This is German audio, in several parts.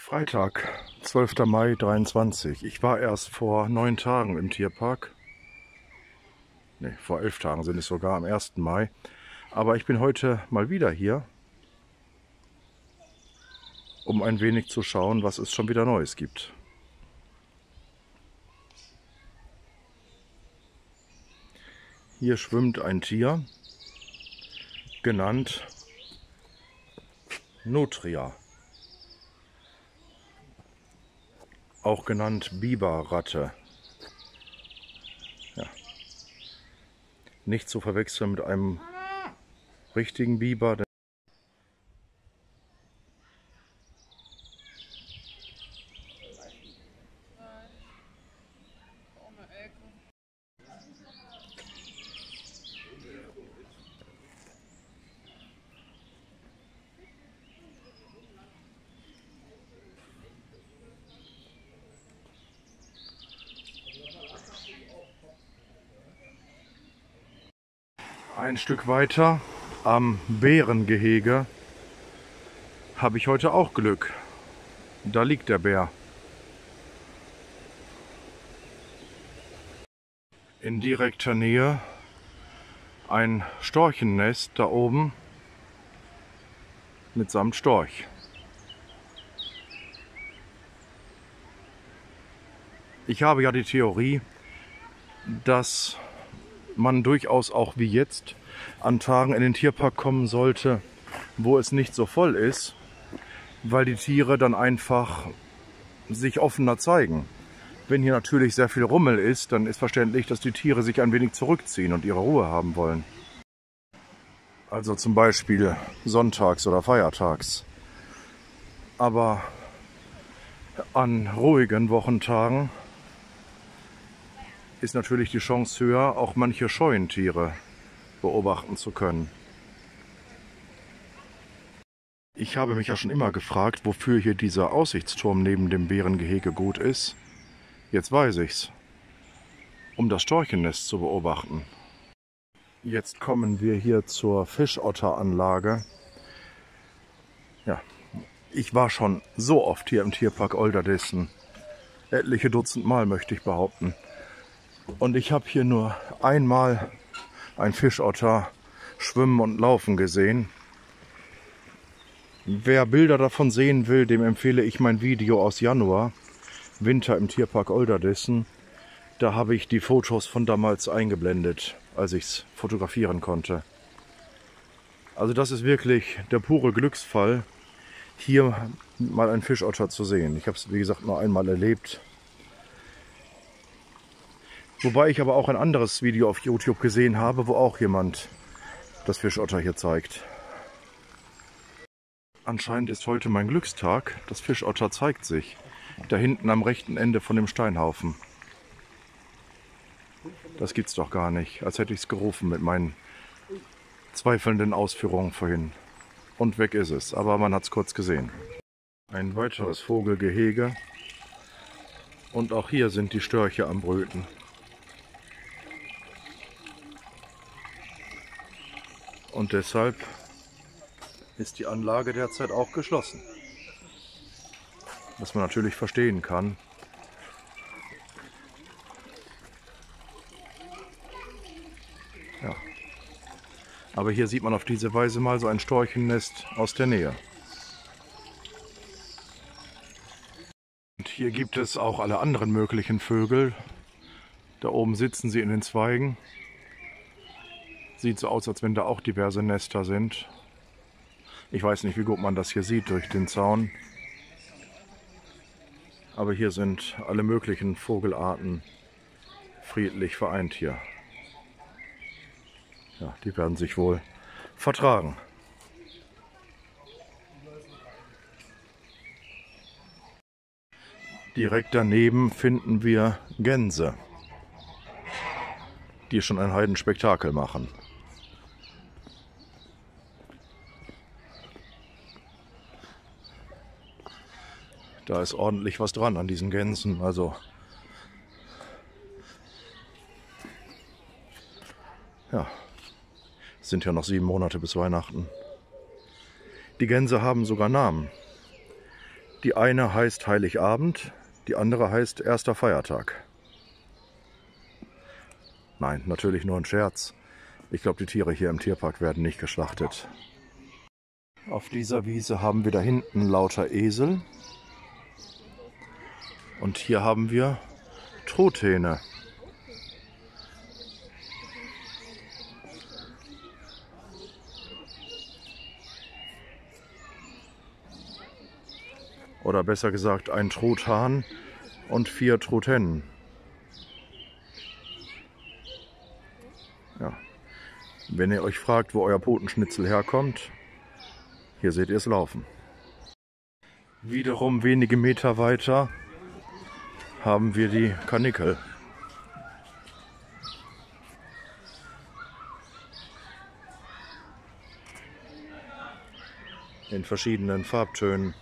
Freitag, 12. Mai 23. Ich war erst vor 9 Tagen im Tierpark. Ne, vor 11 Tagen sind es sogar, am 1. Mai. Aber ich bin heute mal wieder hier, um ein wenig zu schauen, was es schon wieder Neues gibt. Hier schwimmt ein Tier, genannt Nutria, auch genannt Biberratte. Ja. Nicht zu verwechseln mit einem richtigen Biber. Ein Stück weiter am Bärengehege habe ich heute auch Glück. Da liegt der Bär. In direkter Nähe ein Storchennest da oben mitsamt Storch. Ich habe ja die Theorie, dass man durchaus auch wie jetzt an Tagen in den Tierpark kommen sollte, wo es nicht so voll ist, weil die Tiere dann einfach sich offener zeigen. Wenn hier natürlich sehr viel Rummel ist, dann ist verständlich, dass die Tiere sich ein wenig zurückziehen und ihre Ruhe haben wollen. Also zum Beispiel sonntags oder feiertags. Aber an ruhigen Wochentagen ist natürlich die Chance höher, auch manche Scheunentiere beobachten zu können. Ich habe mich ja schon immer gefragt, wofür hier dieser Aussichtsturm neben dem Bärengehege gut ist. Jetzt weiß ich's. Um das Storchennest zu beobachten. Jetzt kommen wir hier zur Fischotteranlage. Ja, ich war schon so oft hier im Tierpark Olderdissen. Etliche Dutzend Mal, möchte ich behaupten. Und ich habe hier nur einmal ein Fischotter schwimmen und laufen gesehen. Wer Bilder davon sehen will, dem empfehle ich mein Video aus Januar, Winter im Tierpark Olderdissen. Da habe ich die Fotos von damals eingeblendet, als ich es fotografieren konnte. Also das ist wirklich der pure Glücksfall, hier mal einen Fischotter zu sehen. Ich habe es, wie gesagt, nur einmal erlebt. Wobei ich aber auch ein anderes Video auf YouTube gesehen habe, wo auch jemand das Fischotter hier zeigt. Anscheinend ist heute mein Glückstag. Das Fischotter zeigt sich. Da hinten am rechten Ende von dem Steinhaufen. Das gibt's doch gar nicht. Als hätte ich es gerufen mit meinen zweifelnden Ausführungen vorhin. Und weg ist es. Aber man hat es kurz gesehen. Ein weiteres Vogelgehege. Und auch hier sind die Störche am Brüten. Und deshalb ist die Anlage derzeit auch geschlossen. Was man natürlich verstehen kann. Ja. Aber hier sieht man auf diese Weise mal so ein Storchennest aus der Nähe. Und hier gibt es auch alle anderen möglichen Vögel. Da oben sitzen sie in den Zweigen. Sieht so aus, als wenn da auch diverse Nester sind. Ich weiß nicht, wie gut man das hier sieht durch den Zaun. Aber hier sind alle möglichen Vogelarten friedlich vereint hier. Ja, die werden sich wohl vertragen. Direkt daneben finden wir Gänse, die schon ein Heidenspektakel machen. Da ist ordentlich was dran an diesen Gänsen. Also ja, es sind ja noch 7 Monate bis Weihnachten. Die Gänse haben sogar Namen. Die eine heißt Heiligabend, die andere heißt erster Feiertag. Nein, natürlich nur ein Scherz. Ich glaube, die Tiere hier im Tierpark werden nicht geschlachtet. Auf dieser Wiese haben wir da hinten lauter Esel. Und hier haben wir Truthähne. Oder besser gesagt ein Truthahn und 4 Truthennen. Ja. Wenn ihr euch fragt, wo euer Putenschnitzel herkommt, hier seht ihr es laufen. Wiederum wenige Meter weiter haben wir die Karnickel. In verschiedenen Farbtönen.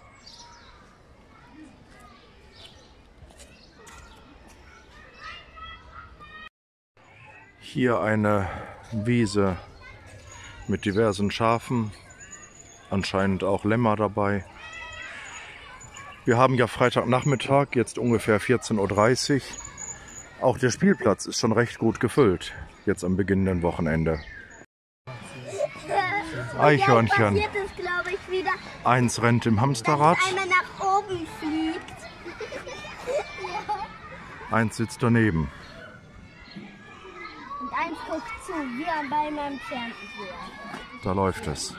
Hier eine Wiese mit diversen Schafen, anscheinend auch Lämmer dabei. Wir haben ja Freitagnachmittag, jetzt ungefähr 14:30 Uhr. Auch der Spielplatz ist schon recht gut gefüllt, jetzt am beginnenden Wochenende. Eichhörnchen. Ja, passiert es, glaube ich, wieder. Eins rennt im Hamsterrad, Dass einer nach oben fliegt. eins sitzt daneben. Und eins guckt zu, wie bei meinem Fernseher. Da läuft es.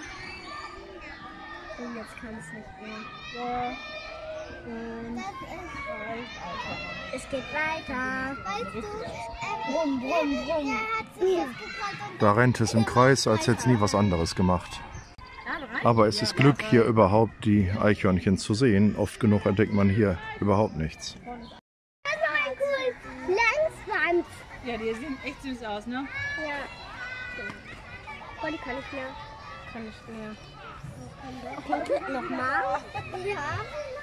Und jetzt kann es nicht mehr. So. Und es geht weiter. Weißt du, brumm, brumm, brumm. Da rennt es im Kreis, als hätte es nie was anderes gemacht. Aber es ist Glück, hier überhaupt die Eichhörnchen zu sehen. Oft genug entdeckt man hier überhaupt nichts. Das ist ein cool Langschwanz. Ja, die sehen echt süß aus, ne? Ja. Oh, die kann ich mehr. Kann ich mehr. Okay, nochmal. Ja.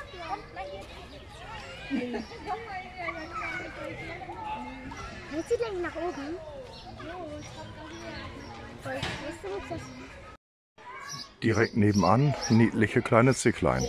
Willst du denn nach oben? Direkt nebenan niedliche kleine Zicklein.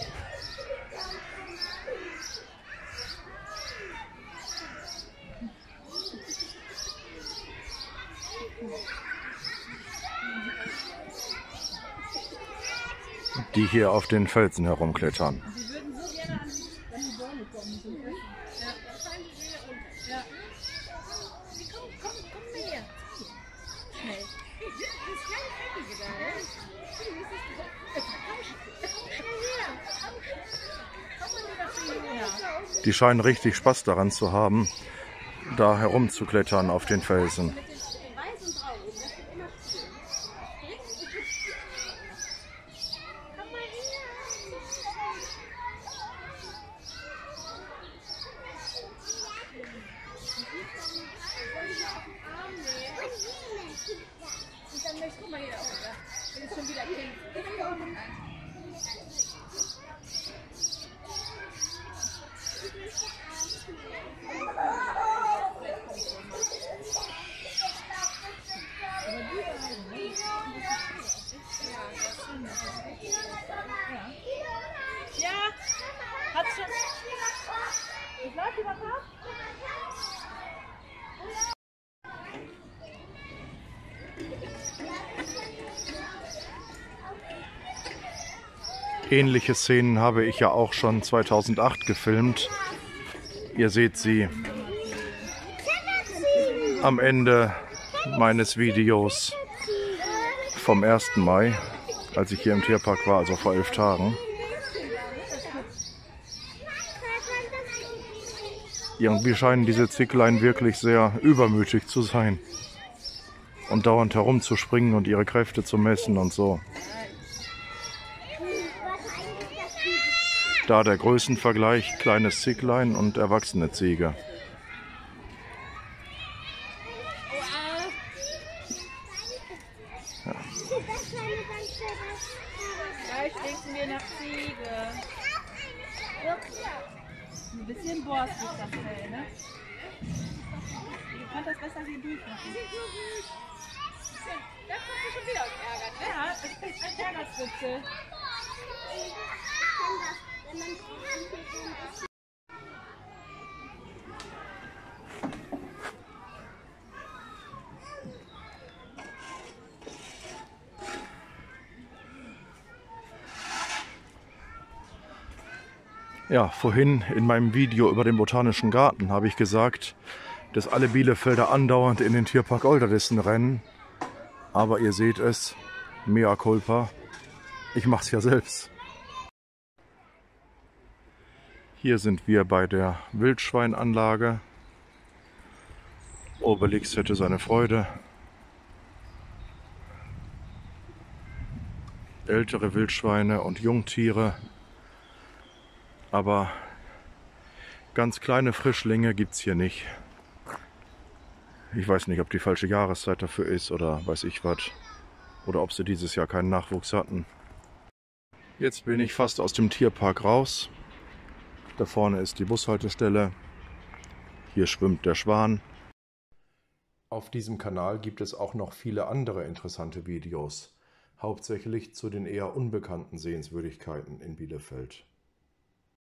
Die hier auf den Felsen herumklettern. Die würden so gerne an die Bäume kommen. Ja, wahrscheinlich sehr unten. Ja. Komm mal her. Schnell. Das kleine Fettlige da, ne? Komm mal her. Die scheinen richtig Spaß daran zu haben, da herumzuklettern auf den Felsen. Guck mal hier auch, ja. Wenn es schon wieder kämpft. Ja, hat's schon. Ich läuft die was ab? Ähnliche Szenen habe ich ja auch schon 2008 gefilmt. Ihr seht sie am Ende meines Videos vom 1. Mai, als ich hier im Tierpark war, also vor 11 Tagen. Irgendwie scheinen diese Zicklein wirklich sehr übermütig zu sein und dauernd herumzuspringen und ihre Kräfte zu messen und so. Da der Größenvergleich kleines Zicklein und erwachsene Ziege. Ja. Gleich denken wir nach Ziege. Ein bisschen borstig das Fell, ne? Du kannst das besser hier durchmachen. Da kommt du schon wieder geärgert, ne? Ja, das ist ein Ärgerspitzel. Ja, vorhin in meinem Video über den Botanischen Garten habe ich gesagt, dass alle Bielefelder andauernd in den Tierpark Olderdissen rennen. Aber ihr seht es, mea culpa, ich mache es ja selbst. Hier sind wir bei der Wildschweinanlage. Obelix hätte seine Freude. Ältere Wildschweine und Jungtiere. Aber ganz kleine Frischlinge gibt es hier nicht. Ich weiß nicht, ob die falsche Jahreszeit dafür ist oder weiß ich was. Oder ob sie dieses Jahr keinen Nachwuchs hatten. Jetzt bin ich fast aus dem Tierpark raus. Da vorne ist die Bushaltestelle. Hier schwimmt der Schwan. Auf diesem Kanal gibt es auch noch viele andere interessante Videos. Hauptsächlich zu den eher unbekannten Sehenswürdigkeiten in Bielefeld.